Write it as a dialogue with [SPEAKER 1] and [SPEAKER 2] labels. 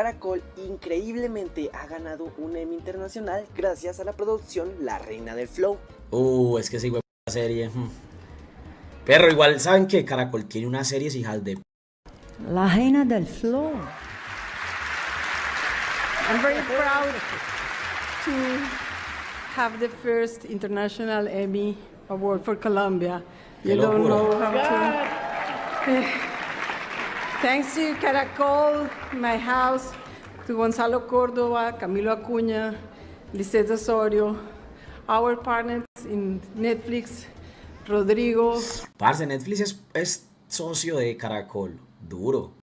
[SPEAKER 1] Caracol increíblemente ha ganado un Emmy internacional gracias a la producción La Reina del Flow.
[SPEAKER 2] Es que esa serie. Perro, igual, ¿saben qué? Caracol tiene unas series hijas de...
[SPEAKER 3] La Reina del Flow.
[SPEAKER 4] I'm very proud to have the first international Emmy Award for Colombia. You don't know how to. Thanks to Caracol, my house, to Gonzalo Córdoba, Camilo Acuña, Lisette Osorio, our partners in Netflix, Rodrigo.
[SPEAKER 2] Parce, Netflix es socio de Caracol, duro.